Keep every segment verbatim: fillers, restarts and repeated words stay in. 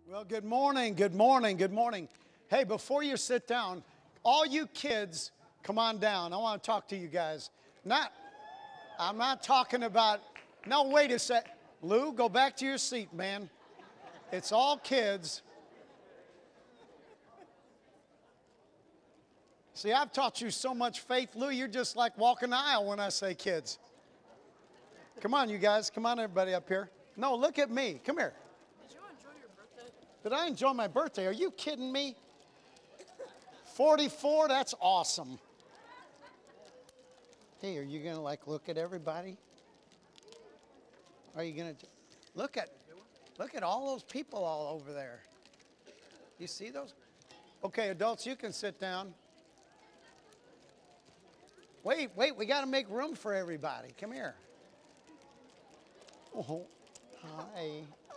Well, good morning, good morning, good morning. Hey, before you sit down, all you kids, come on down. I want to talk to you guys. Not, I'm not talking about, no, wait a sec. Lou, go back to your seat, man. It's all kids. See, I've taught you so much faith, Lou, you're just like walking the aisle when I say kids. Come on, you guys. Come on, everybody up here. No, look at me. Come here. Did you enjoy your birthday? Did I enjoy my birthday? Are you kidding me? forty-four, that's awesome. Hey, are you going to like look at everybody? Are you going to look at look at all those people all over there? You see those? Okay, adults, you can sit down. Wait, wait, we got to make room for everybody. Come here. Oh, hi.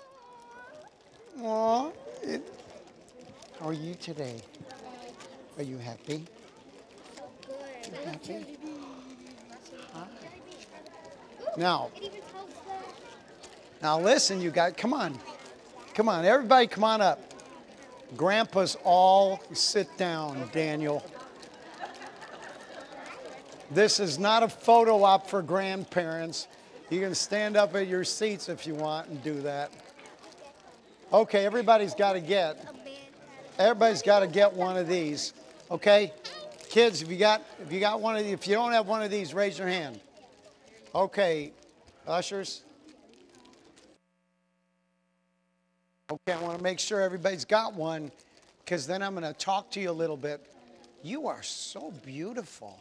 Aw, it, how are you today? Are you happy? Good. You happy? Hi. Now, now listen, you guys, come on. Come on, everybody come on up. Grandpas all sit down, Daniel. This is not a photo op for grandparents. You can stand up at your seats if you want and do that. Okay, everybody's got to get, everybody's got to get one of these. Okay, kids, if you got, if you got one of these, if you don't have one of these, raise your hand. Okay, ushers. Okay, I want to make sure everybody's got one, because then I'm going to talk to you a little bit. You are so beautiful.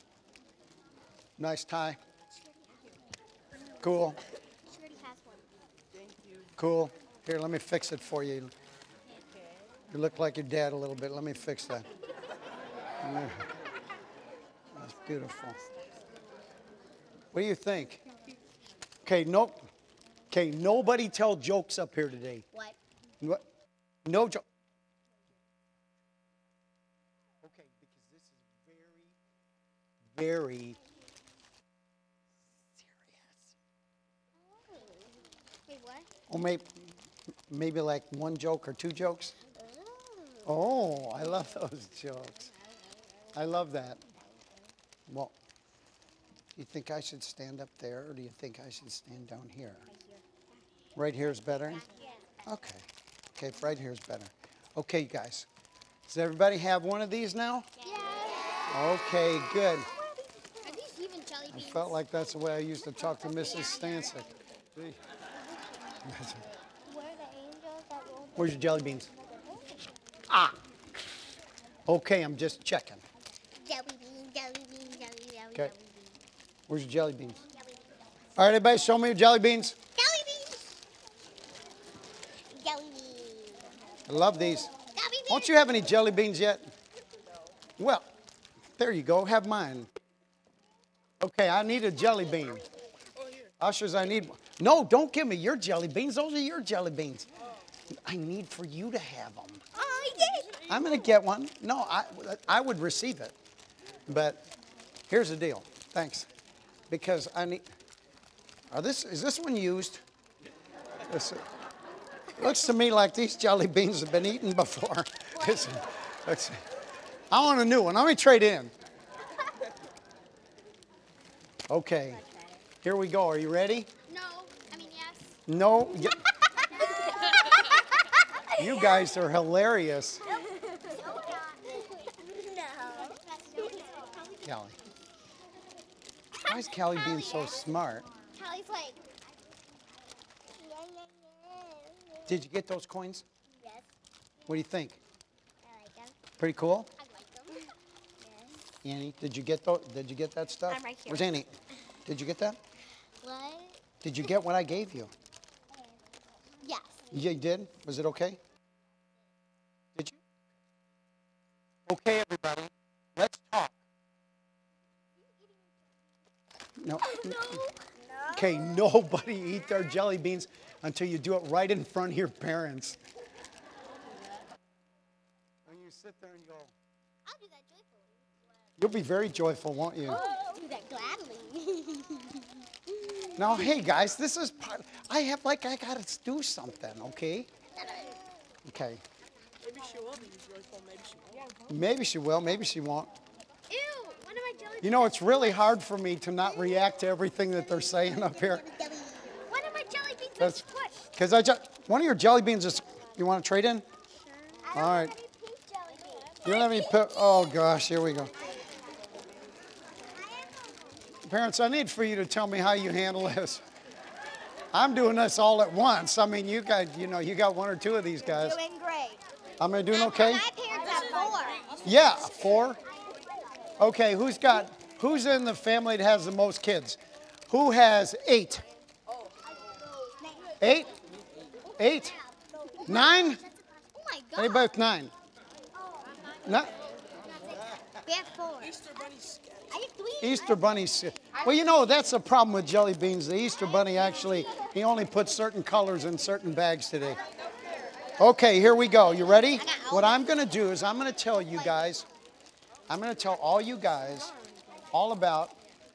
Nice tie. Cool. She already has one. Thank you. Cool. Here, let me fix it for you. You look like your dad a little bit. Let me fix that. That's beautiful. What do you think? Okay, nope. Okay, nobody tell jokes up here today. What? What? No joke. Okay, because this is very, very serious. Wait, what? Or maybe, maybe like one joke or two jokes. Oh. Oh, I love those jokes. I love that. Well, do you think I should stand up there, or do you think I should stand down here? Right here is better? Okay. Okay, if right here is better. Okay, you guys. Does everybody have one of these now? Yeah. Okay, good. Are these even jelly I beans? felt like that's the way I used to talk to Missus Stancic. See? Where are the angels that rolled? Where's your jelly beans? Ah. Okay, I'm just checking. Jelly beans, jelly beans, jelly, jelly, Okay. jelly beans. Where's your jelly beans? Jelly beans. All right, everybody, show me your jelly beans. Jelly beans. Jelly beans. I love these. Jelly beans. Don't you have any jelly beans yet? Well, there you go. Have mine. Okay, I need a jelly bean. Ushers, I need one. No, don't give me your jelly beans. Those are your jelly beans. I need for you to have them. Oh, I did. I'm going to get one. No, I, I would receive it. But here's the deal. Thanks. Because I need... Are this, is this one used? This, looks to me like these jelly beans have been eaten before. Let's see. Let's see. I want a new one. Let me trade in. Okay. Here we go. Are you ready? No. I mean, yes. No. y- You guys are hilarious. No. Callie. Why is Callie being so smart? Callie's like. Did you get those coins? Yes. What do you think? I like them. Pretty cool? I like them. Yes. Annie, did you get those? Did you get that stuff? I'm right here. Where's Annie? Did you get that? What? Did you get what I gave you? Yes. You did? Was it okay? Did you? Okay, everybody. Let's talk. No. No. Okay, nobody eat their jelly beans until you do it right in front of your parents. And you sit there and go, I'll do that joyfully. you'll be very joyful, won't you? I'll do that gladly. Now, hey guys, this is part, I have like, I gotta do something, okay? Okay. Maybe she will be joyful. Maybe she won't. Maybe she will. Maybe she won't. Ew, one of my jelly beans. You know, it's really hard for me to not react to everything that they're saying up here. One of my jelly beans That's was squished. because I just one of your jelly beans is. You want to trade in? Sure. All right. I don't have any pink jelly beans. You don't have any. Pi- oh gosh, here we go. Parents, I need for you to tell me how you handle this. I'm doing this all at once. I mean, you got, you know, you got one or two of these guys. Doing great. Am I doing okay? My parents have four. Yeah, four. Okay, who's got? Who's in the family that has the most kids? Who has eight? Eight? Eight? Nine? Oh my God. Anybody with nine? No. We have four. Easter bunny's I have three. Easter bunnies. Well, you know, that's the problem with jelly beans. The Easter bunny actually, he only puts certain colors in certain bags today. Okay, here we go. You ready? What I'm going to do is I'm going to tell you guys, I'm going to tell all you guys all about,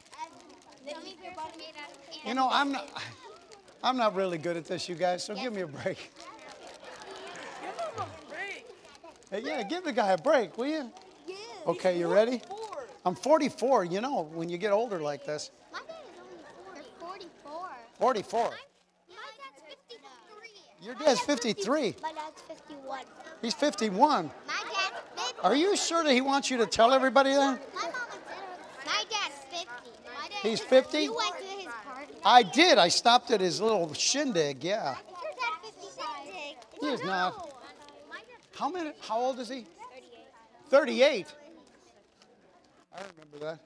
you know, I'm not, I'm not really good at this, you guys, so give me a break. Give him a break. Hey, yeah, give the guy a break, will you? Okay, you ready? Four. I'm forty-four. You know, when you get older like this. My dad is only forty-four. forty-four. My dad's fifty-three. Your dad's fifty-three. My dad's fifty-one. He's fifty-one. My dad's fifty. Are you sure that he wants you to tell everybody that? My mom and dad. My dad's fifty. My dad. He's fifty? You went to his party. I did. I stopped at his little shindig. Yeah. Is your dad fifty-five? He is not. My dad's How many? How old is he? thirty-eight. thirty-eight. I remember that.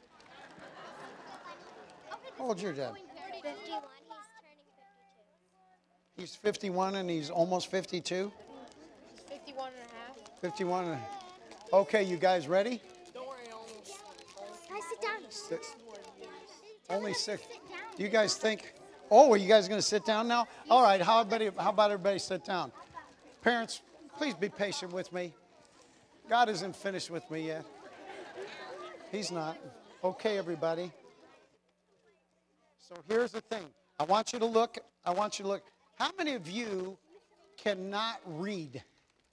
How old's your dad? fifty-one. He's turning fifty-two. He's fifty-one and he's almost fifty-two. fifty-one and a half. fifty-one. And, okay, you guys ready? Don't worry, almost. Guys, sit down. Six. Only six. Do you guys think? Oh, are you guys going to sit down now? All right. How about how about everybody sit down? Parents, please be patient with me. God isn't finished with me yet. He's not. Okay, everybody. So here's the thing. I want you to look. I want you to look. How many of you cannot read?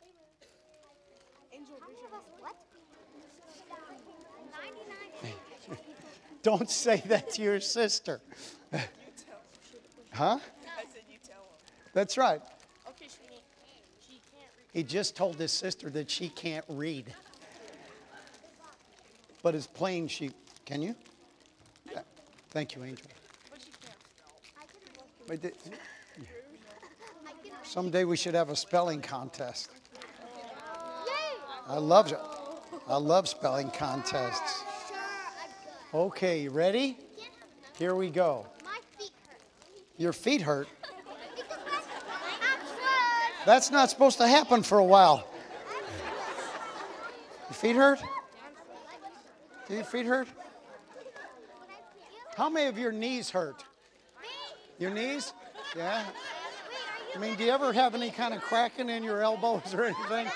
How many of us what? ninety-nine. Don't say that to your sister. Huh? I said you tell him. That's right. Okay, she, she can't read. He just told his sister that she can't read. But it's plain she, can you? Yeah. Thank you, Angel. But she can't spell. But the- someday we should have a spelling contest. I love it. I love spelling contests. Okay, you ready? Here we go. My feet hurt. Your feet hurt. Because my- That's not supposed to happen for a while. Your feet hurt? Do your feet hurt? How many of your knees hurt? Your knees? Yeah. I mean, do you ever have any kind of cracking in your elbows or anything?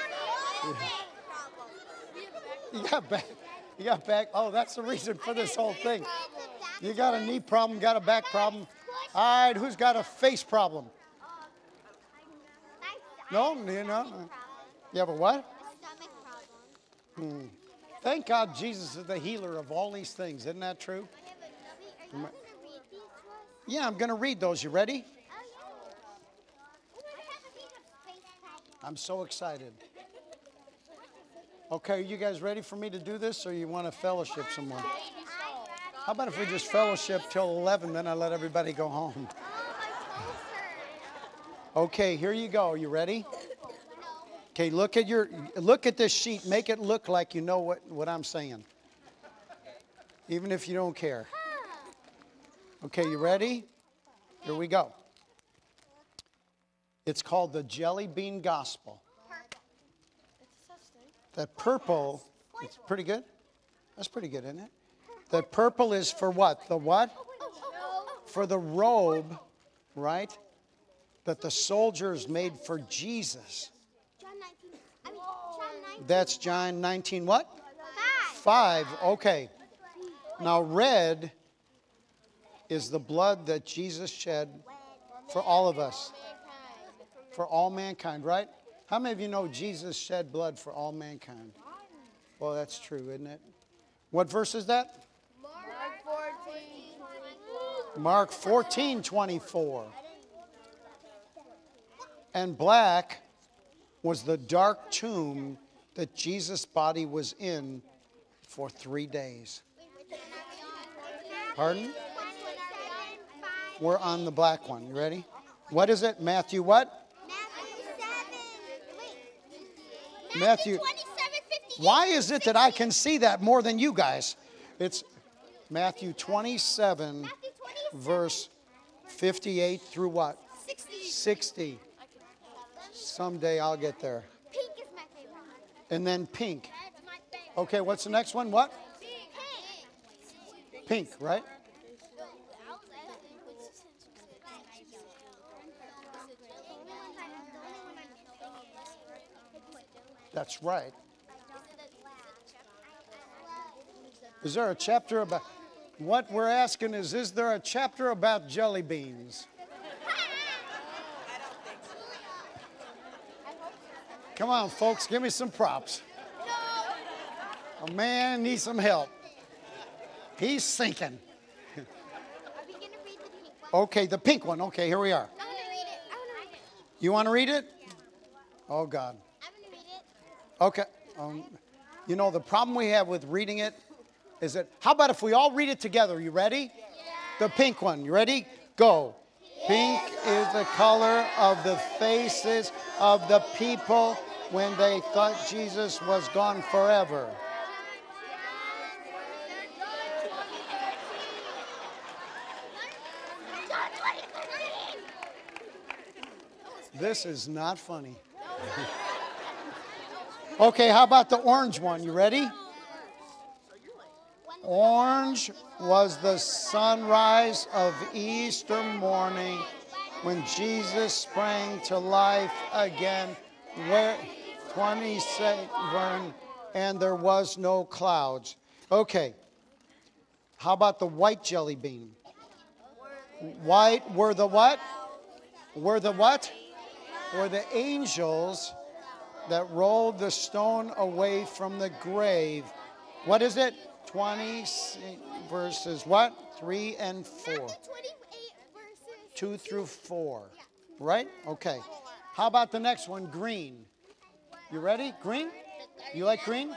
You got back. You got back. Oh, that's the reason for this whole thing. You got a knee problem, got a back problem. All right, who's got a face problem? No, you know. You have a what? Stomach problem. Hmm. Thank God Jesus is the healer of all these things. Isn't that true? Are you going to read these to us? Yeah, I'm going to read those. You ready? Oh, yeah. I have a piece of face problem. I'm so excited. Okay, are you guys ready for me to do this, or you want to fellowship some more? How about if we just fellowship till eleven, then I let everybody go home? Oh, my toes hurt. Okay, here you go. You ready? Okay, look at your look at this sheet. Make it look like you know what, what I'm saying. Even if you don't care. Okay, you ready? Here we go. It's called the Jelly Bean Gospel. That purple, it's pretty good. That's pretty good, isn't it? That purple is for what? The what? For the robe, right? That the soldiers made for Jesus. John nineteen. I mean, John nineteen. That's John nineteen what? Five. Five, okay. Now red is the blood that Jesus shed for all of us. For all mankind, right? How many of you know Jesus shed blood for all mankind? Well, that's true, isn't it? What verse is that? Mark fourteen. Mark fourteen twenty-four. And black was the dark tomb that Jesus' body was in for three days. Pardon? We're on the black one. You ready? What is it? Matthew what? Matthew seven. Wait. Matthew. twenty-seven fifty-eight. Why is it that I can see that more than you guys? It's Matthew twenty-seven, Matthew twenty-seven. verse fifty-eight through what? sixty. sixty. Someday I'll get there. Pink is my favorite. And then pink. That's my favorite. Okay, what's the next one? What? Pink. Pink, right? That's right. Is there a chapter about... What we're asking is, is there a chapter about jelly beans? Come on, folks, give me some props. A man needs some help. He's sinking. Are we going to read the pink one? Okay, the pink one. Okay, here we are. I want to read it. I want to read it. You want to read it? Oh, God. I want to read it. Okay. Um, you know, the problem we have with reading it is that, how about if we all read it together? You ready? The pink one. You ready? Go. Pink is the color of the faces of the people when they thought Jesus was gone forever. This is not funny. Okay, how about the orange one? You ready? Orange was the sunrise of Easter morning when Jesus sprang to life again, where twenty-seven, and there was no clouds. Okay, how about the white jelly bean? White were the what? Were the what? Were the angels that rolled the stone away from the grave. What is it? twenty verses what? three and four. twenty-eight verses. two through four. Right? Okay. How about the next one? Green. You ready? Green? You like green?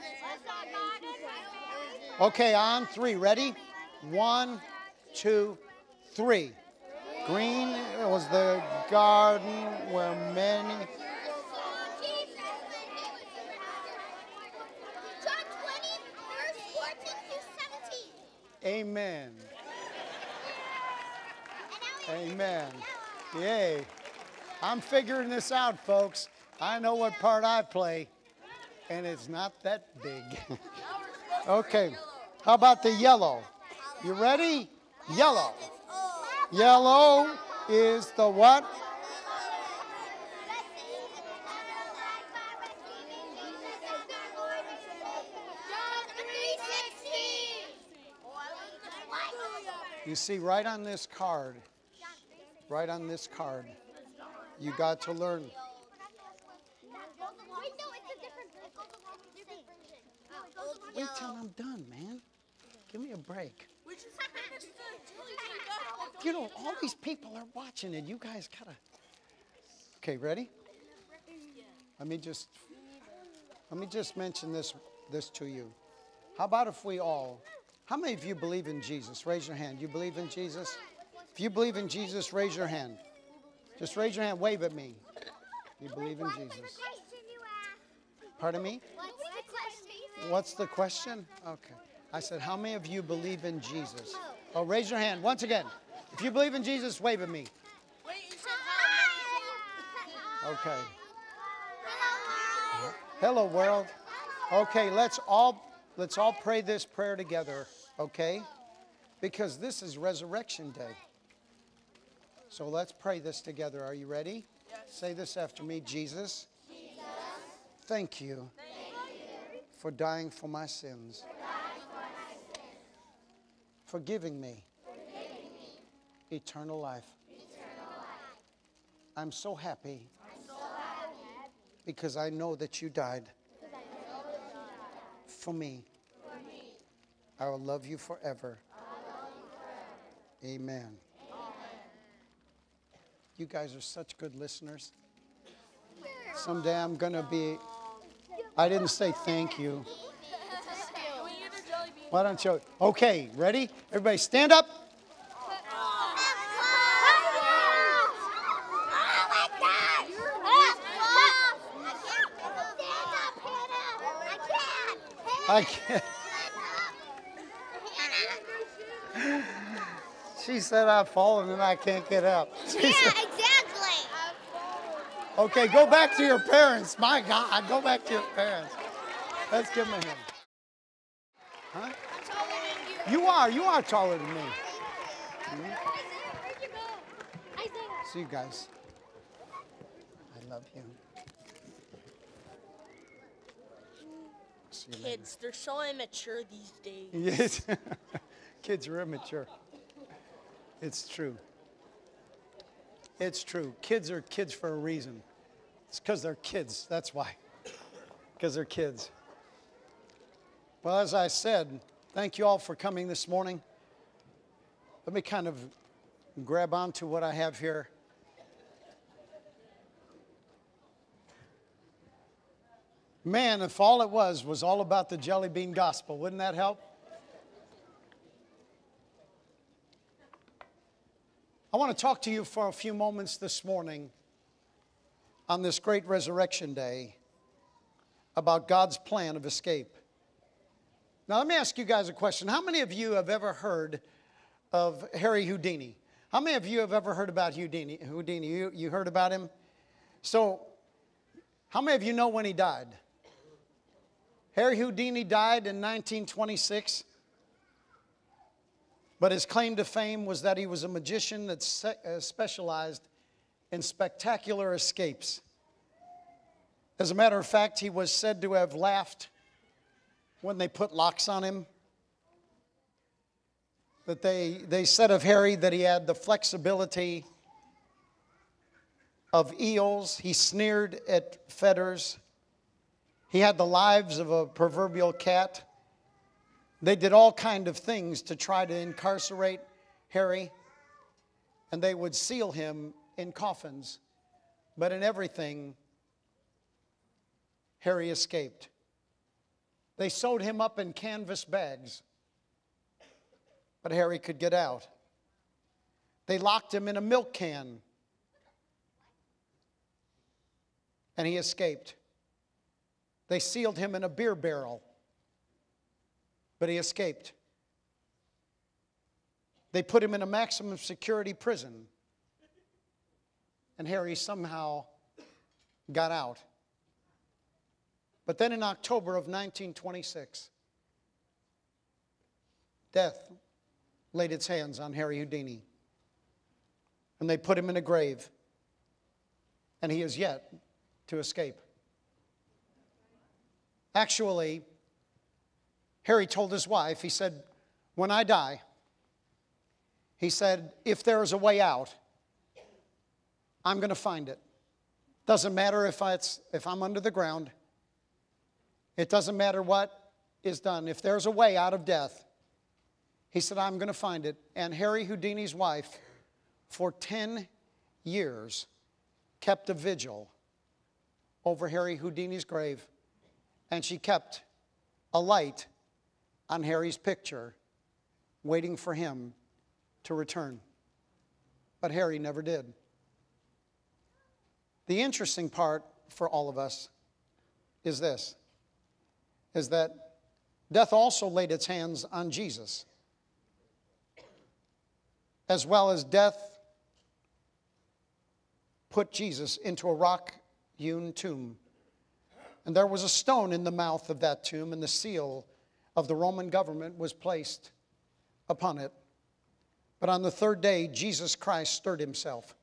Okay, on three. Ready? One, two, three. Green was the garden where many... John twenty, verse fourteen through seventeen. Amen. And now we Amen. Yay. I'm figuring this out, folks. I know what part I play, and it's not that big. Okay. How about the yellow? You ready? Yellow. Yellow is the what? You see, right on this card, right on this card, you got to learn. Wait till I'm done, man. Give me a break. You know, all these people are watching it. You guys gotta. Okay, ready? Let me just let me just mention this this to you. How about if we all? How many of you believe in Jesus? Raise your hand. You believe in Jesus? If you believe in Jesus, raise your hand. Just raise your hand. Wave at me. You believe in Jesus? Pardon me? What's the question? Okay. I said, how many of you believe in Jesus? Oh, raise your hand once again. If you believe in Jesus, wave at me. Okay. Hello, world. Okay, let's all let's all pray this prayer together, okay? Because this is Resurrection Day. So let's pray this together. Are you ready? Yes. Say this after me. Jesus, Jesus. Thank you, thank you for dying for my sins. For, dying for, my sins. For giving me, for giving me eternal life. Eternal life. I'm so happy, I'm so happy because I know that you died for me. I will love you forever. Amen. You guys are such good listeners. Someday I'm going to be, I didn't say thank you. Why don't you? Okay, ready? Everybody stand up. I can't. She said I've fallen and I can't get up. She Yeah, said, exactly. okay, go back to your parents. My God, go back to your parents. Let's give them a hand. Huh? You are. You are taller than me. Mm-hmm. See you guys. I love you. See you later. Kids, they're so immature these days. Yes. Kids are immature. It's true. It's true. Kids are kids for a reason. It's because they're kids. That's why. Because they're kids. Well, as I said, thank you all for coming this morning. Let me kind of grab onto what I have here. Man, if all it was was all about the jelly bean gospel, wouldn't that help? I want to talk to you for a few moments this morning on this great resurrection day about God's plan of escape. Now, let me ask you guys a question. How many of you have ever heard of Harry Houdini? How many of you have ever heard about Houdini? Houdini, you, you heard about him? So, how many of you know when he died? Harry Houdini died in nineteen twenty-six. But his claim to fame was that he was a magician that specialized in spectacular escapes. As a matter of fact, he was said to have laughed when they put locks on him. That they, they said of Harry that he had the flexibility of eels. He sneered at fetters. He had the lives of a proverbial cat. They did all kinds of things to try to incarcerate Harry, and they would seal him in coffins. But in everything, Harry escaped. They sewed him up in canvas bags, but Harry could get out. They locked him in a milk can, and he escaped. They sealed him in a beer barrel, but he escaped. They put him in a maximum security prison, and Harry somehow got out. But then in October of nineteen twenty-six, death laid its hands on Harry Houdini, and they put him in a grave, and he is yet to escape. Actually, Harry told his wife, he said, when I die, he said, if there is a way out, I'm going to find it. Doesn't matter if, I, it's, if I'm under the ground. It doesn't matter what is done. If there's a way out of death, he said, I'm going to find it. And Harry Houdini's wife, for ten years, kept a vigil over Harry Houdini's grave. And she kept a light on Harry's picture, waiting for him to return. But Harry never did. The interesting part for all of us is this, is that death also laid its hands on Jesus, as well as death put Jesus into a rock-hewn tomb. And there was a stone in the mouth of that tomb, and the seal of the Roman government was placed upon it. But on the third day, Jesus Christ stirred himself.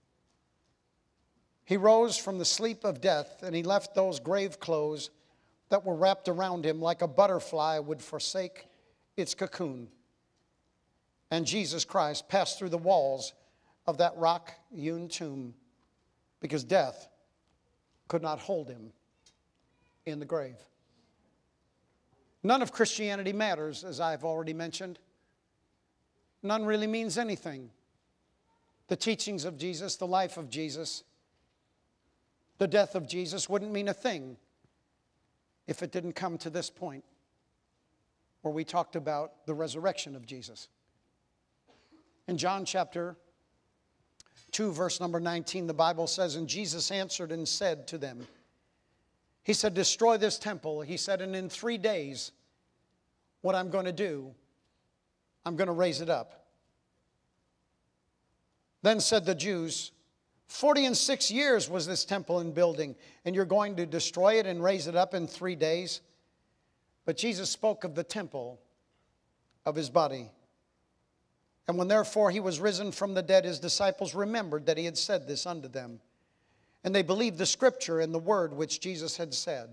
He rose from the sleep of death, and he left those grave clothes that were wrapped around him like a butterfly would forsake its cocoon. And Jesus Christ passed through the walls of that rock-hewn tomb, because death could not hold him in the grave. None of Christianity matters, as I've already mentioned. None really means anything. The teachings of Jesus, the life of Jesus, the death of Jesus wouldn't mean a thing if it didn't come to this point where we talked about the resurrection of Jesus. In John chapter two, verse number nineteen, the Bible says, and Jesus answered and said to them, he said, destroy this temple. He said, and in three days, what I'm going to do, I'm going to raise it up. Then said the Jews, forty and six years was this temple in building, and you're going to destroy it and raise it up in three days? But Jesus spoke of the temple of his body. And when therefore he was risen from the dead, his disciples remembered that he had said this unto them. And they believed the scripture and the word which Jesus had said.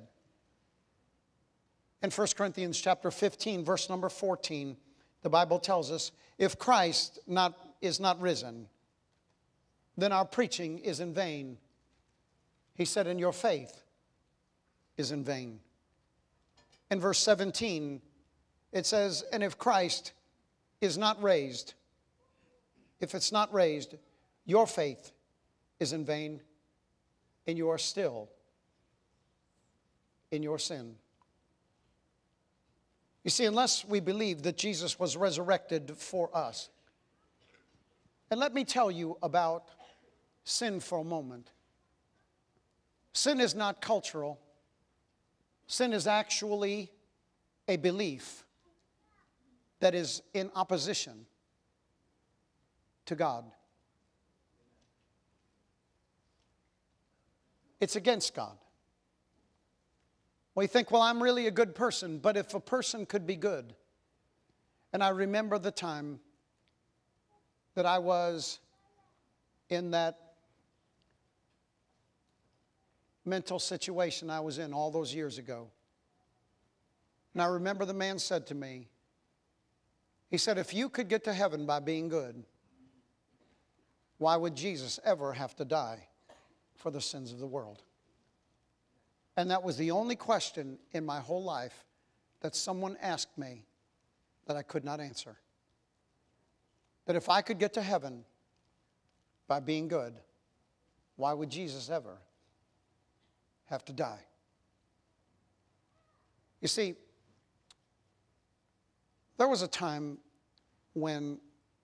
In First Corinthians chapter fifteen, verse number fourteen, the Bible tells us, if Christ not, is not risen, then our preaching is in vain. He said, and your faith is in vain. In verse seventeen, it says, and if Christ is not raised, if it's not raised, your faith is in vain, and you are still in your sin. You see, unless we believe that Jesus was resurrected for us, and let me tell you about sin for a moment. Sin is not cultural. Sin is actually a belief that is in opposition to God. It's against God. We think, well, I'm really a good person, but if a person could be good. And I remember the time that I was in that mental situation I was in all those years ago. And I remember the man said to me, he said, if you could get to heaven by being good, why would Jesus ever have to die for the sins of the world? And that was the only question in my whole life that someone asked me that I could not answer. That if I could get to heaven by being good, why would Jesus ever have to die? You see, there was a time when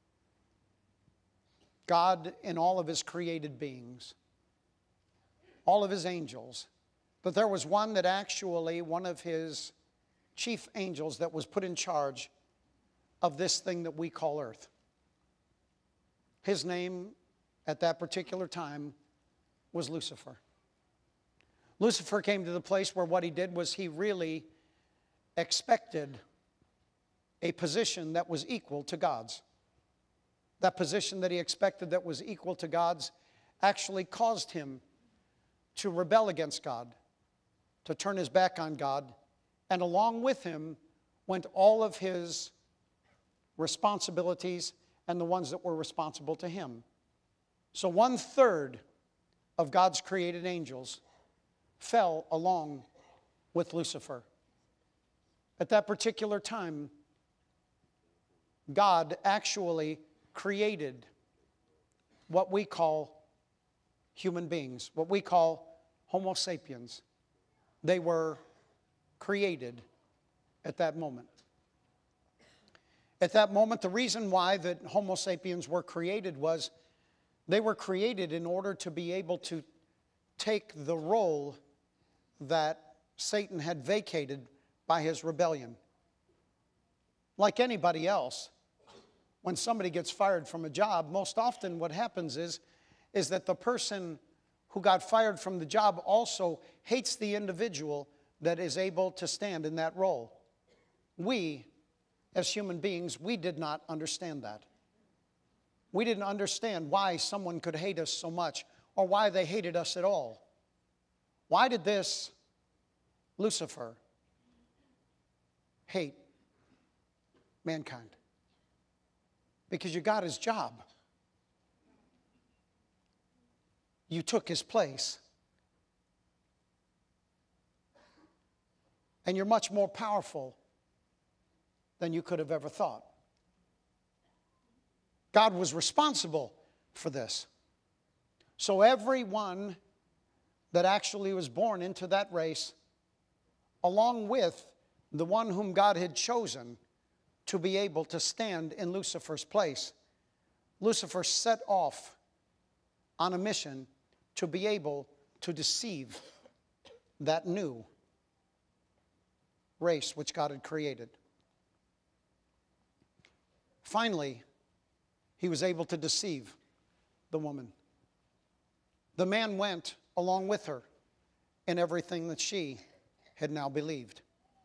God and all of his created beings, all of his angels, but there was one that actually, one of his chief angels that was put in charge of this thing that we call earth. His name at that particular time was Lucifer. Lucifer came to the place where what he did was he really expected a position that was equal to God's. That position that he expected that was equal to God's actually caused him to rebel against God, to turn his back on God, and along with him went all of his responsibilities and the ones that were responsible to him. So one third of God's created angels fell along with Lucifer. At that particular time, God actually created what we call human beings, what we call Homo sapiens. They were created at that moment. At that moment, the reason why that Homo sapiens were created was they were created in order to be able to take the role that Satan had vacated by his rebellion. Like anybody else, when somebody gets fired from a job, most often what happens is, is that the person who got fired from the job also hates the individual that is able to stand in that role. We, as human beings, we did not understand that. We didn't understand why someone could hate us so much or why they hated us at all. Why did this Lucifer hate mankind? Because you got his job. You took his place. And you're much more powerful than you could have ever thought. God was responsible for this. So everyone that actually was born into that race, along with the one whom God had chosen to be able to stand in Lucifer's place, Lucifer set off on a mission to be able to deceive that new race which God had created. Finally, he was able to deceive the woman. The man went along with her in everything that she had now believed.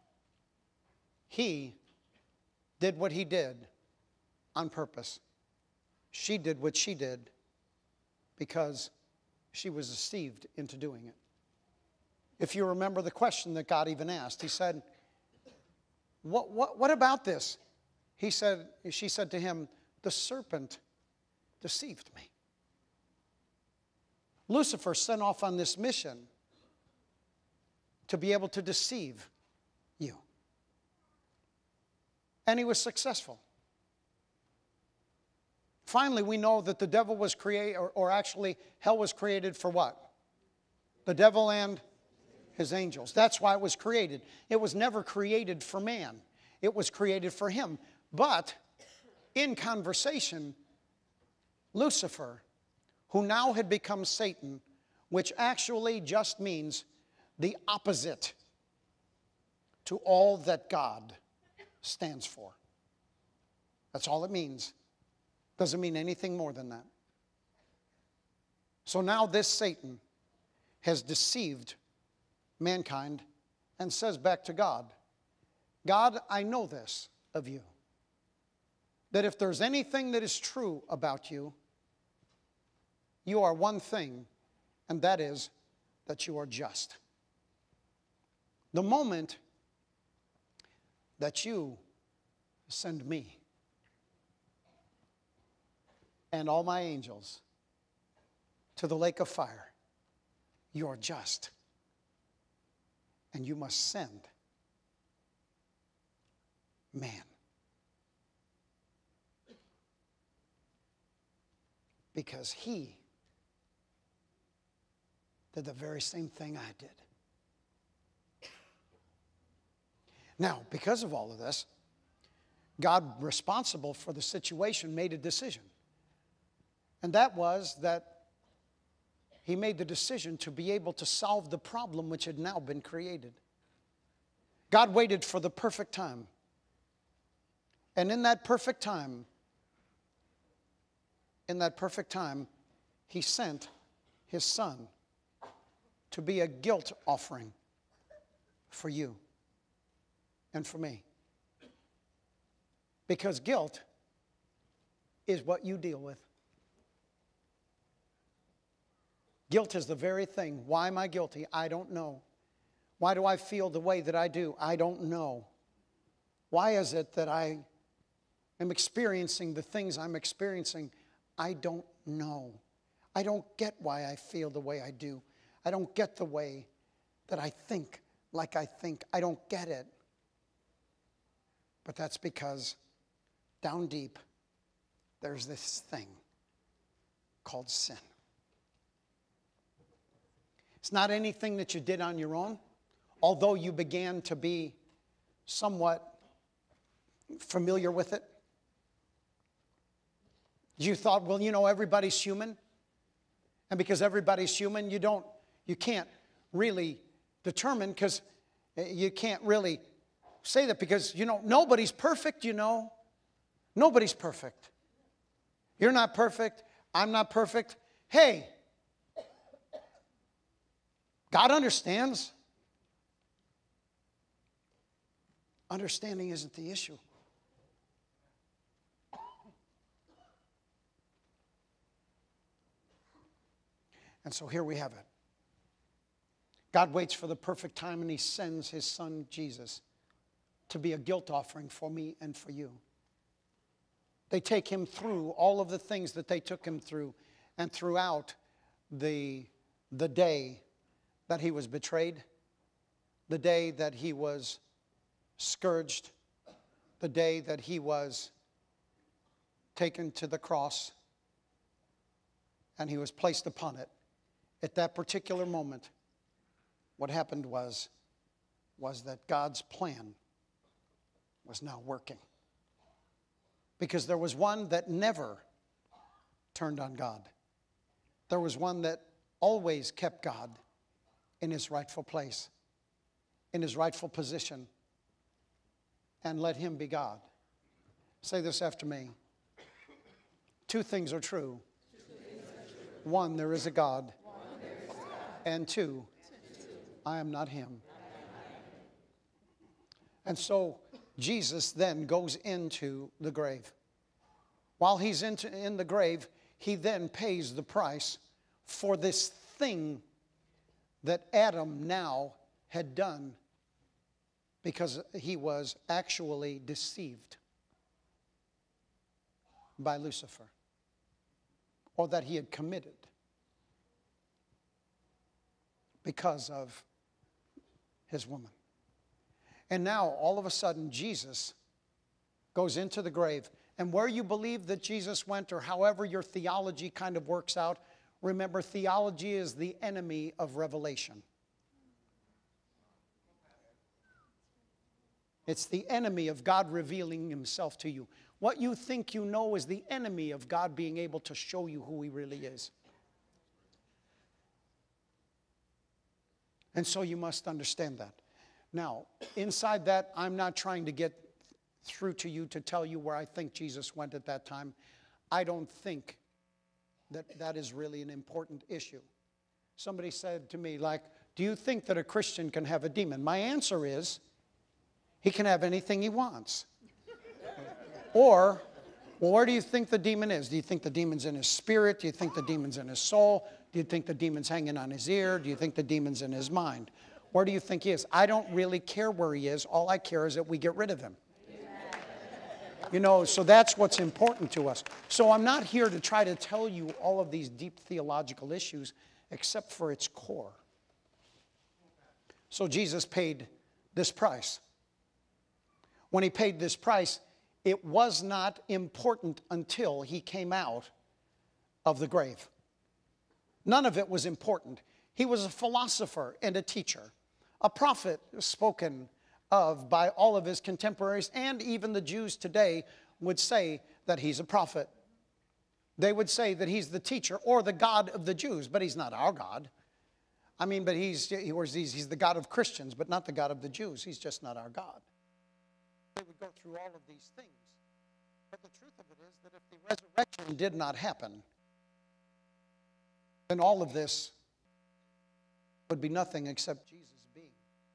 He did what he did on purpose. She did what she did because she was deceived into doing it. If you remember the question that God even asked, he said, what, what, what about this? He said, she said to him, the serpent deceived me. Lucifer sent off on this mission to be able to deceive you. And he was successful. Finally, we know that the devil was created, or, or actually hell was created for what? The devil and his angels. That's why it was created. It was never created for man. It was created for him. But in conversation, Lucifer, who now had become Satan, which actually just means the opposite to all that God stands for. That's all it means. Doesn't mean anything more than that. So now this Satan has deceived mankind and says back to God, God, I know this of you, that if there's anything that is true about you, you are one thing, and that is that you are just. The moment that you send me and all my angels to the lake of fire, you are just. And you must send man. Because he did the very same thing I did. Now, because of all of this, God, responsible for the situation, made a decision. And that was that he made the decision to be able to solve the problem which had now been created. God waited for the perfect time. And in that perfect time, in that perfect time, he sent his son to be a guilt offering for you and for me. Because guilt is what you deal with. Guilt is the very thing. Why am I guilty? I don't know. Why do I feel the way that I do? I don't know. Why is it that I am experiencing the things I'm experiencing? I don't know. I don't get why I feel the way I do. I don't get the way that I think like I think. I don't get it. But that's because down deep, there's this thing called sin. It's not anything that you did on your own, although you began to be somewhat familiar with it. You thought, well, you know, everybody's human. And because everybody's human, you don't, you can't really determine, because you can't really say that, because, you know, nobody's perfect, you know. Nobody's perfect. You're not perfect. I'm not perfect. Hey, God understands. Understanding isn't the issue. And so here we have it. God waits for the perfect time, and he sends his son Jesus to be a guilt offering for me and for you. They take him through all of the things that they took him through, and throughout the, the day that he was betrayed, the day that he was scourged, the day that he was taken to the cross and he was placed upon it, at that particular moment, what happened was, was that God's plan was now working. Because there was one that never turned on God. There was one that always kept God in his rightful place, in his rightful position, and let him be God. Say this after me. Two things are true. One, there is a God. And two, I am not him. And so Jesus then goes into the grave. While he's into, in the grave, he then pays the price for this thing that Adam now had done because he was actually deceived by Lucifer, or that he had committed because of his woman. And now, all of a sudden, Jesus goes into the grave. And where you believe that Jesus went, or however your theology kind of works out, remember, theology is the enemy of revelation. It's the enemy of God revealing himself to you. What you think you know is the enemy of God being able to show you who he really is. And so you must understand that. Now, inside that, I'm not trying to get through to you to tell you where I think Jesus went at that time. I don't think that that is really an important issue. Somebody said to me, like, do you think that a Christian can have a demon? My answer is, he can have anything he wants. Or, well, where do you think the demon is? Do you think the demon's in his spirit? Do you think the demon's in his soul? Do you think the demon's hanging on his ear? Do you think the demon's in his mind? Where do you think he is? I don't really care where he is. All I care is that we get rid of him. You know, so that's what's important to us. So I'm not here to try to tell you all of these deep theological issues, except for its core. So Jesus paid this price. When he paid this price, it was not important until he came out of the grave. None of it was important. He was a philosopher and a teacher, a prophet spoken of by all of his contemporaries, and even the Jews today would say that he's a prophet. They would say that he's the teacher or the God of the Jews, but he's not our God. I mean, but he's, he's, he's the God of Christians, but not the God of the Jews. He's just not our God. They would go through all of these things. But the truth of it is that if the resurrection did not happen, then all of this would be nothing except Jesus being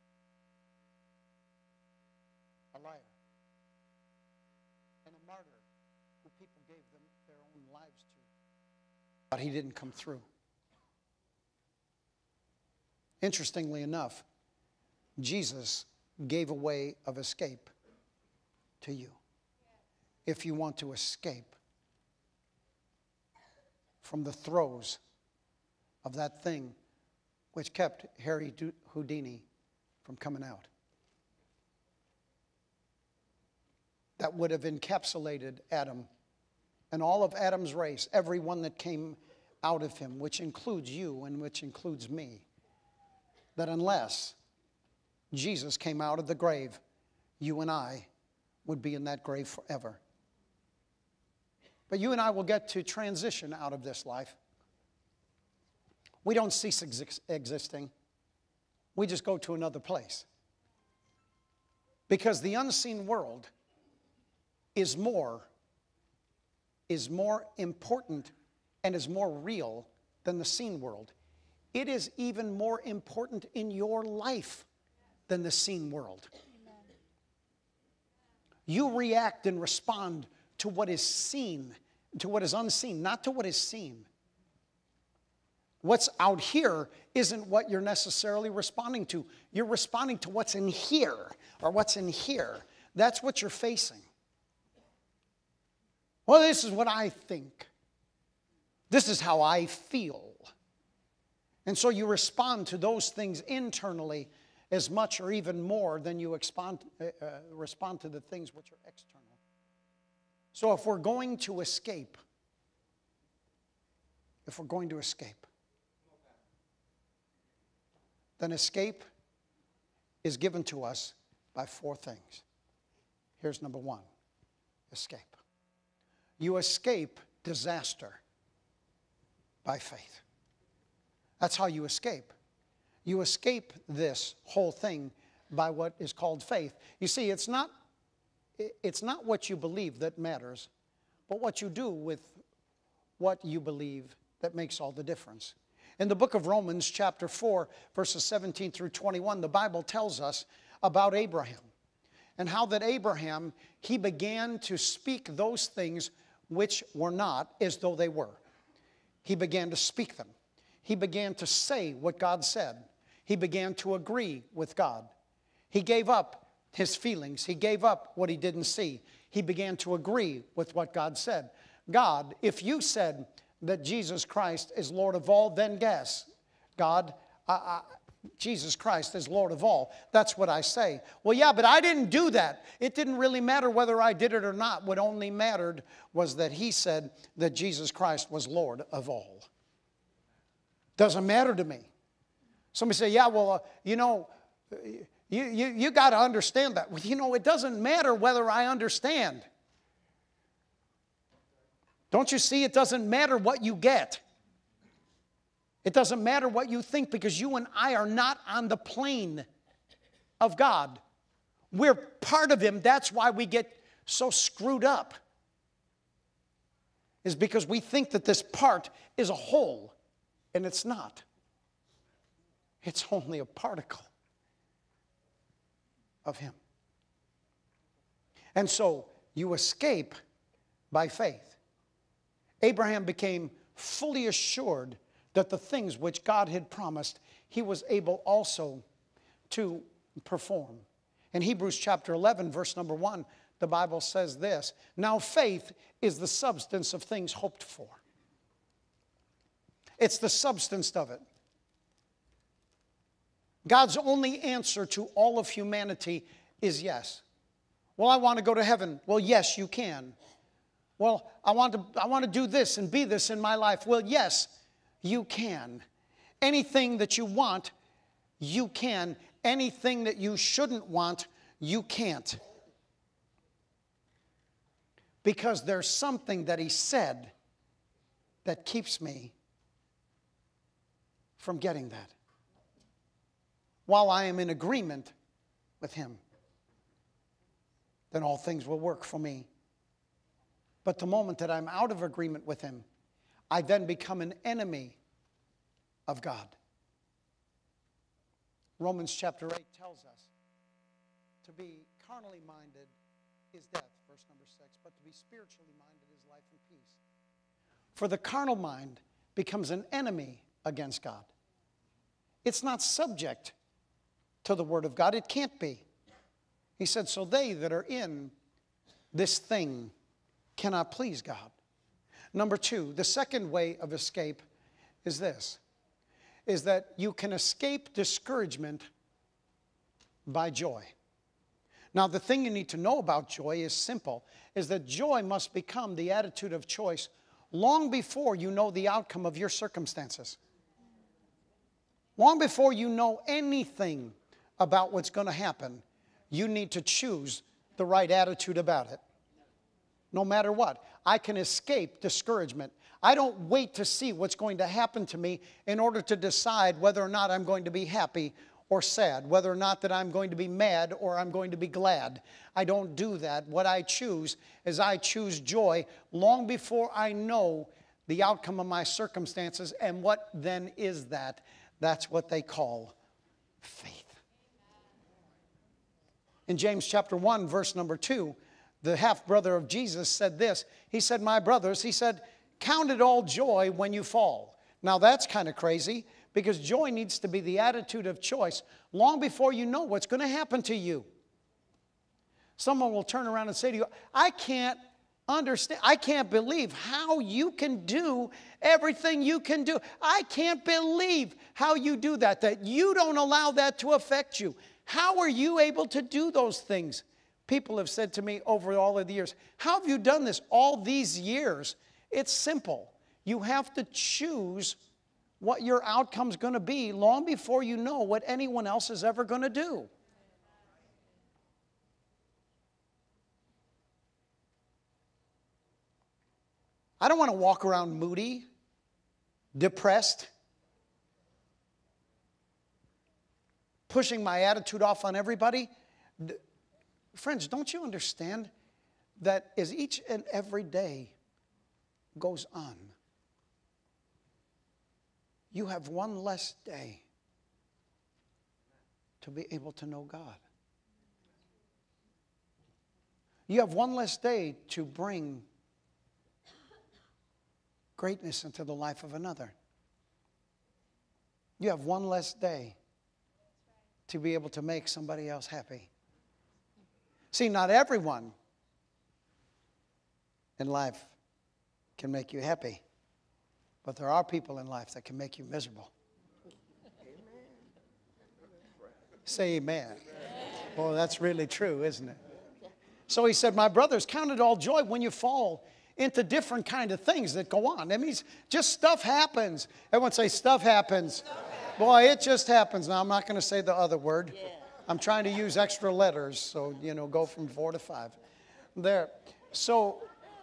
a liar and a martyr who people gave them their own lives to. But he didn't come through. Interestingly enough, Jesus gave a way of escape to you. If you want to escape from the throes of that thing which kept Harry Houdini from coming out. That would have encapsulated Adam and all of Adam's race, everyone that came out of him, which includes you and which includes me. That unless Jesus came out of the grave, you and I would be in that grave forever. But you and I will get to transition out of this life. We don't cease ex- existing. We just go to another place. Because the unseen world is more, is more important and is more real than the seen world. It is even more important in your life than the seen world. Amen. You react and respond to what is seen, to what is unseen, not to what is seen. What's out here isn't what you're necessarily responding to. You're responding to what's in here, or what's in here. That's what you're facing. Well, this is what I think. This is how I feel. And so you respond to those things internally, as much or even more than you expond, uh, uh, respond to the things which are external. So if we're going to escape, if we're going to escape, then escape is given to us by four things. Here's number one, escape. You escape disaster by faith. That's how you escape. You escape this whole thing by what is called faith. You see, it's not, it's not what you believe that matters, but what you do with what you believe that makes all the difference. In the book of Romans, chapter four, verses seventeen through twenty-one, the Bible tells us about Abraham and how that Abraham, he began to speak those things which were not as though they were. He began to speak them. He began to say what God said. He began to agree with God. He gave up his feelings. He gave up what he didn't see. He began to agree with what God said. God, if you said that Jesus Christ is Lord of all, then guess, God, I, I, Jesus Christ is Lord of all. That's what I say. Well, yeah, but I didn't do that. It didn't really matter whether I did it or not. What only mattered was that he said that Jesus Christ was Lord of all. Doesn't matter to me. Somebody say, yeah, well, uh, you know, you, you, you got to understand that. Well, you know, it doesn't matter whether I understand. Don't you see? It doesn't matter what you get. It doesn't matter what you think, because you and I are not on the plane of God. We're part of him. That's why we get so screwed up. Is because we think that this part is a whole, and it's not. It's only a particle of him. And so you escape by faith. Abraham became fully assured that the things which God had promised, he was able also to perform. In Hebrews chapter eleven, verse number one, the Bible says this, now faith is the substance of things hoped for. It's the substance of it. God's only answer to all of humanity is yes. Well, I want to go to heaven. Well, yes, you can. Well, I want to, I want to do this and be this in my life. Well, yes, you can. Anything that you want, you can. Anything that you shouldn't want, you can't. Because there's something that he said that keeps me from getting that. While I am in agreement with him, then all things will work for me. But the moment that I'm out of agreement with him, I then become an enemy of God. Romans chapter eight tells us to be carnally minded is death, verse number six, but to be spiritually minded is life and peace. For the carnal mind becomes an enemy against God. It's not subject to the word of God. It can't be. He said, so they that are in this thing cannot please God. Number two, the second way of escape is this, is that you can escape discouragement by joy. Now, the thing you need to know about joy is simple, is that joy must become the attitude of choice long before you know the outcome of your circumstances. Long before you know anything about what's going to happen, you need to choose the right attitude about it. No matter what. I can escape discouragement. I don't wait to see what's going to happen to me in order to decide whether or not I'm going to be happy or sad, whether or not that I'm going to be mad or I'm going to be glad. I don't do that. What I choose is I choose joy long before I know the outcome of my circumstances. And what then is that? That's what they call faith. In James chapter one, verse number two, the half-brother of Jesus said this. He said, my brothers, he said, count it all joy when you fall. Now that's kind of crazy, because joy needs to be the attitude of choice long before you know what's going to happen to you. Someone will turn around and say to you, I can't Understand, I can't believe how you can do everything you can do. I can't believe how you do that, that you don't allow that to affect you. How are you able to do those things? People have said to me over all of the years, how have you done this all these years? It's simple. You have to choose what your outcome's going to be long before you know what anyone else is ever going to do. I don't want to walk around moody, depressed, pushing my attitude off on everybody. Friends, don't you understand that as each and every day goes on, you have one less day to be able to know God. You have one less day to bring greatness into the life of another. You have one less day to be able to make somebody else happy. See, not everyone in life can make you happy, but there are people in life that can make you miserable. Amen. Say amen. Amen. Well, that's really true, isn't it? So he said, my brothers, count it all joy when you fall into different kind of things that go on. That means just stuff happens. Everyone say stuff happens. Stuff happens. Boy, it just happens. Now, I'm not going to say the other word. Yeah. I'm trying to use extra letters, so, you know, go from four to five. There. So,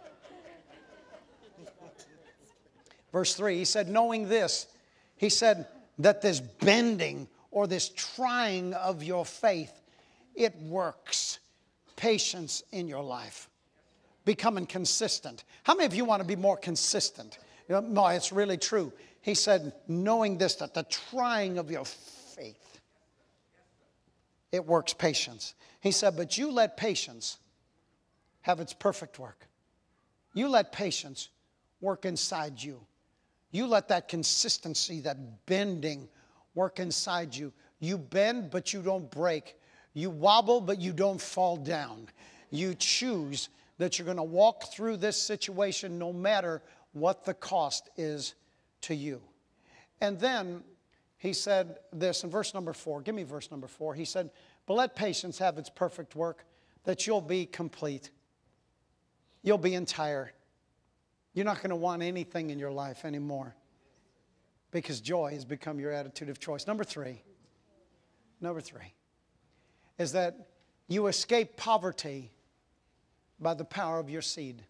verse three, he said, knowing this, he said that this bending or this trying of your faith, it works patience in your life. Becoming consistent. How many of you want to be more consistent? You know, no, it's really true. He said, knowing this, that the trying of your faith, it works patience. He said, but you let patience have its perfect work. You let patience work inside you. You let that consistency, that bending work inside you. You bend, but you don't break. You wobble, but you don't fall down. You choose that you're going to walk through this situation no matter what the cost is to you. And then he said this in verse number four. Give me verse number four. He said, but let patience have its perfect work, that you'll be complete. You'll be entire. You're not going to want anything in your life anymore because joy has become your attitude of choice. Number three, number three is that you escape poverty by the power of your seed.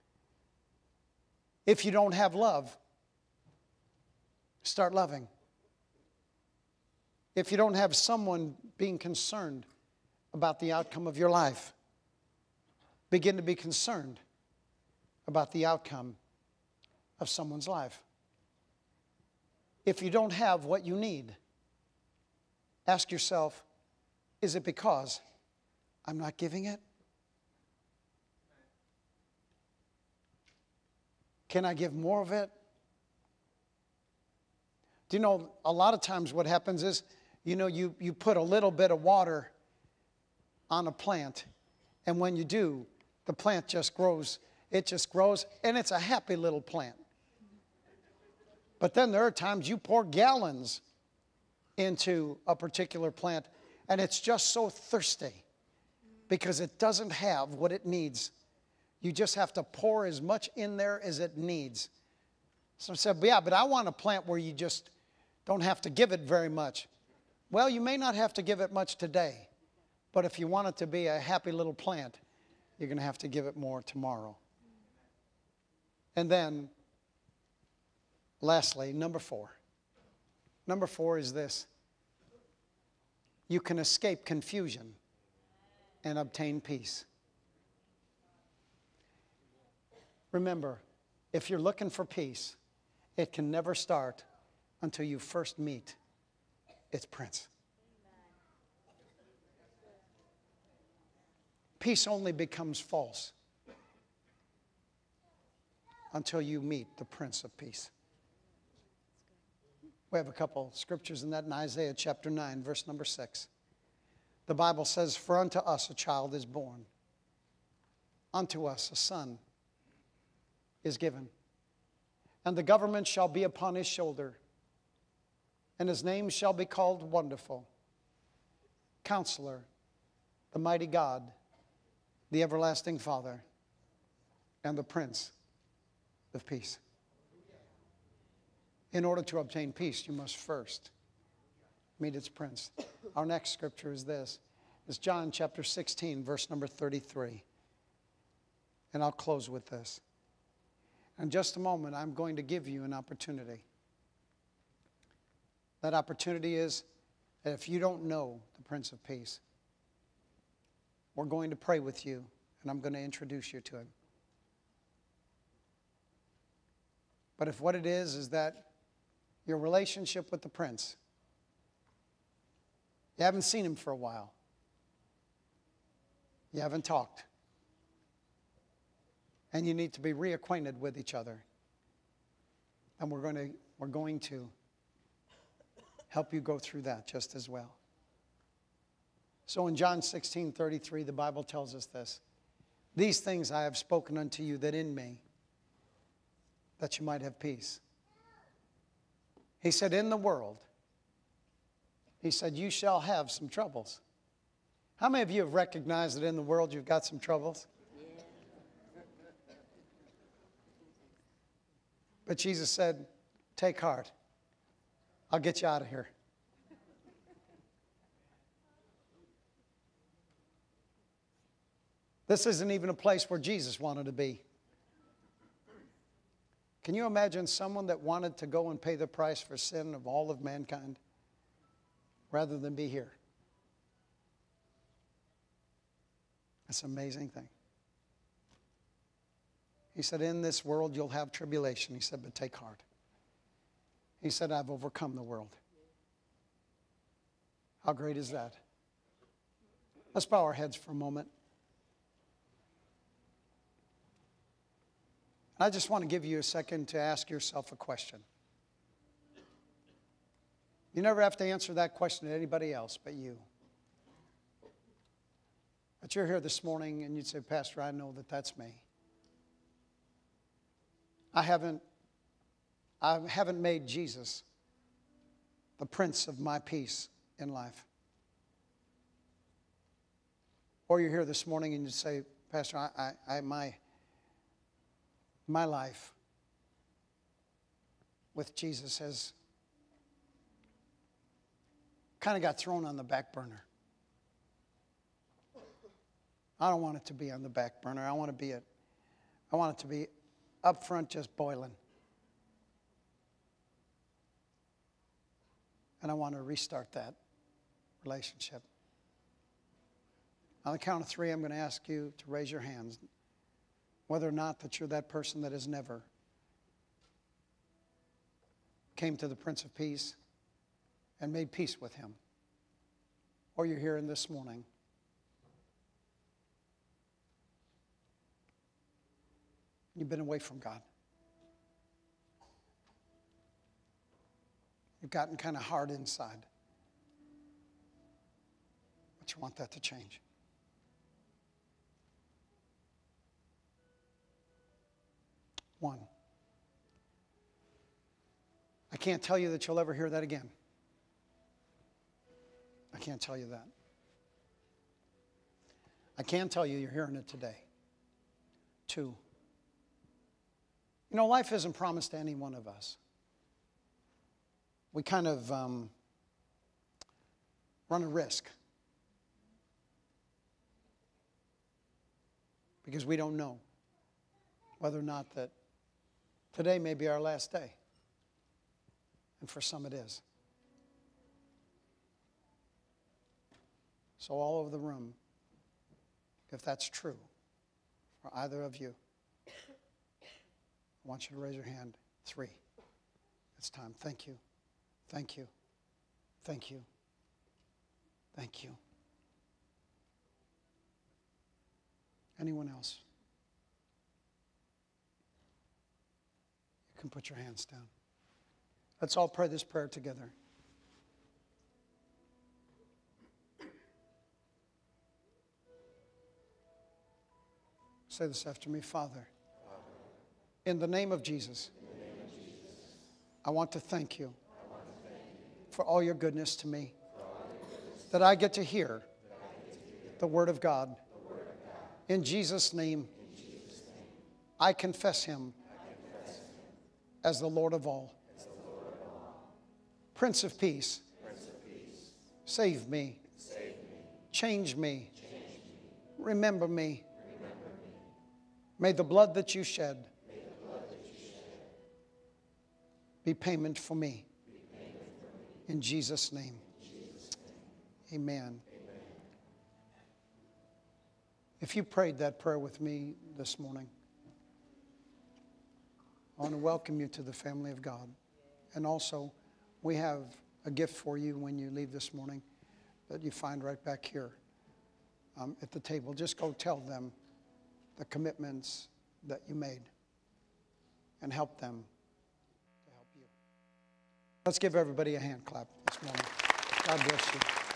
If you don't have love, start loving. If you don't have someone being concerned about the outcome of your life, begin to be concerned about the outcome of someone's life. If you don't have what you need, ask yourself, is it because I'm not giving it? Can I give more of it? Do you know, a lot of times what happens is, you know, you, you put a little bit of water on a plant, and when you do, the plant just grows. It just grows, and it's a happy little plant. But then there are times you pour gallons into a particular plant, and it's just so thirsty because it doesn't have what it needs. You just have to pour as much in there as it needs. So I said, yeah, but I want a plant where you just don't have to give it very much. Well, you may not have to give it much today, but if you want it to be a happy little plant, you're going to have to give it more tomorrow. And then, lastly, number four. Number four is this. You can escape confusion and obtain peace. Remember, if you're looking for peace, it can never start until you first meet its prince. Peace only becomes false until you meet the Prince of Peace. We have a couple scriptures in that in Isaiah chapter nine, verse number six. The Bible says, for unto us a child is born, unto us a son is given. And the government shall be upon his shoulder. And his name shall be called Wonderful, Counselor, the Mighty God, the Everlasting Father, and the Prince of Peace. In order to obtain peace, you must first meet its prince. Our next scripture is this. It's John chapter sixteen, verse number thirty-three. And I'll close with this. In just a moment, I'm going to give you an opportunity. That opportunity is that if you don't know the Prince of Peace, we're going to pray with you, and I'm going to introduce you to him. But if what it is is that your relationship with the Prince, you haven't seen him for a while, you haven't talked, and you need to be reacquainted with each other, and we're going to, we're going to help you go through that just as well. So in John sixteen thirty-three, the Bible tells us this. These things I have spoken unto you, that in me, that you might have peace. He said, in the world, he said, you shall have some troubles. How many of you have recognized that in the world you've got some troubles? But Jesus said, take heart. I'll get you out of here. This isn't even a place where Jesus wanted to be. Can you imagine someone that wanted to go and pay the price for sin of all of mankind rather than be here? That's an amazing thing. He said, in this world you'll have tribulation. He said, but take heart. He said, I've overcome the world. How great is that? Let's bow our heads for a moment. I just want to give you a second to ask yourself a question. You never have to answer that question to anybody else but you. But you're here this morning and you'd say, Pastor, I know that that's me. I haven't I haven't made Jesus the Prince of my peace in life. Or you're here this morning and you say, Pastor, I, I, I my, my life with Jesus has kind of got thrown on the back burner. I don't want it to be on the back burner. I want to be it. I want it to be up front, just boiling. And I want to restart that relationship. On the count of three, I'm going to ask you to raise your hands, whether or not that you're that person that has never came to the Prince of Peace and made peace with him. Or you're here in this morning. You've been away from God. You've gotten kind of hard inside. But you want that to change. One. I can't tell you that you'll ever hear that again. I can't tell you that. I can tell you you're hearing it today. Two. You know, life isn't promised to any one of us. We kind of um, run a risk because we don't know whether or not that today may be our last day. And for some it is. So all over the room, if that's true for either of you, I want you to raise your hand. Three. It's time. Thank you. Thank you. Thank you. Thank you. Anyone else? You can put your hands down. Let's all pray this prayer together. Say this after me. Father, In the name of Jesus, I want to thank you for all your goodness to me, that I get to hear the word of God. In Jesus' name, I confess him as the Lord of all. Prince of Peace, save me, change me, remember me. May the blood that you shed be payment for me. In Jesus' name, amen. If you prayed that prayer with me this morning, I want to welcome you to the family of God. And also, we have a gift for you when you leave this morning that you find right back here um, at the table. Just go tell them the commitments that you made and help them to help you. Let's give everybody a hand clap this morning. God bless you.